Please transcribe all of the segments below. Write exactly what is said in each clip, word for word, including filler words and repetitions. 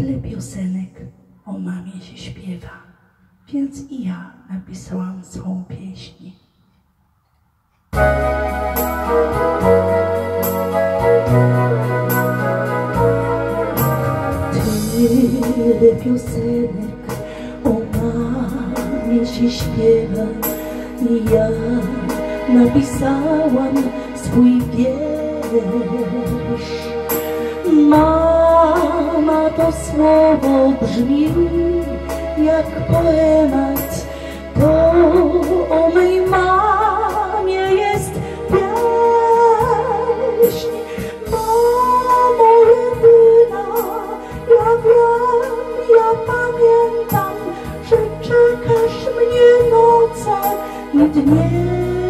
Wiele piosenek o mamie się śpiewa, więc i ja napisałam swą pieśń. Tyle piosenek o mamie się śpiewa i ja napisałam swój wiersz. Mama to słowo brzmi jak poemat, to o mej mamie jest pieśń. Mamo jedyna, ja wiem, ja pamiętam, że czekasz mnie noce i dnie.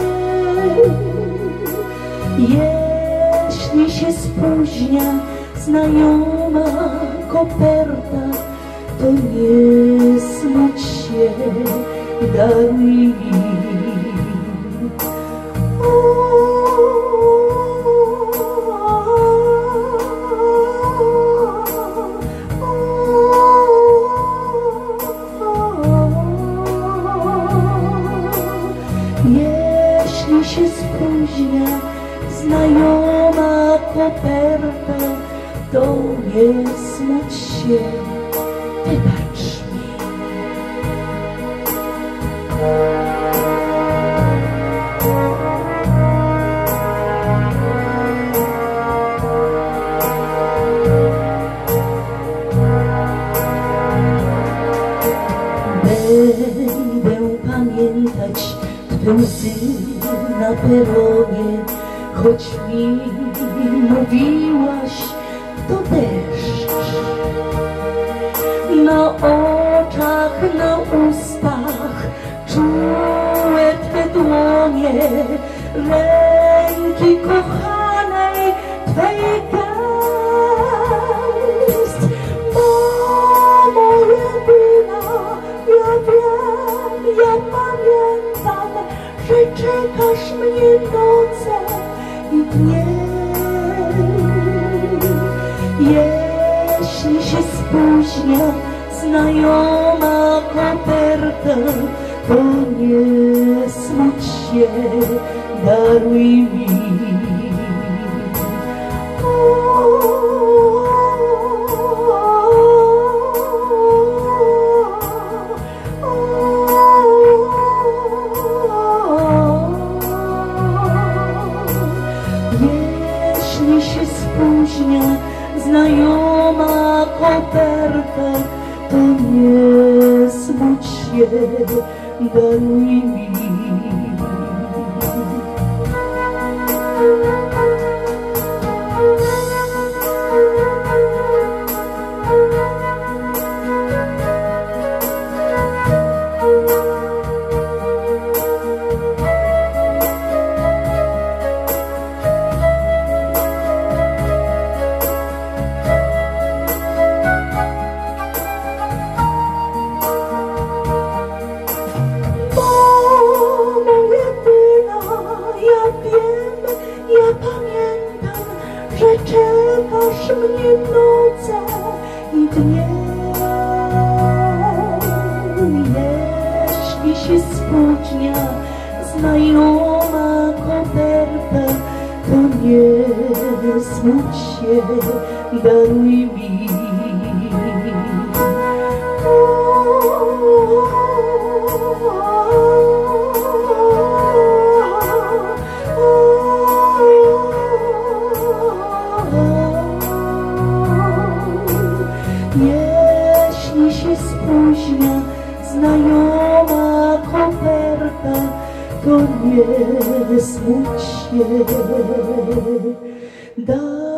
Jeśli się spóźnia znajoma koperta, to nie smuć się, daruj mi. Jeśli się spóźnia znajoma koperta, to nie smuć się, wybacz mi. Będę pamiętać Twe łzy na peronie, choć mi mówiłaś, to deszcz. Na oczach, na ustach czułe Twe dłonie, ręki kochanej Twej gest. Mamo jedyna, ja wiem, ja pamiętam, że czekasz mnie noce i dnie. Jeśli się spóźnia znajoma koperta, to nie smuć się, daruj mi. Jeśli się spóźnia znajoma koperta, to nie smuć się, daruj mi. Ja pamiętam, że czekasz mnie noce i dnie. Jeśli się spóźnia znajoma koperta, to nie smuć się, daruj mi. Jeśli się spóźnia znajoma koperta, to nie smuć się,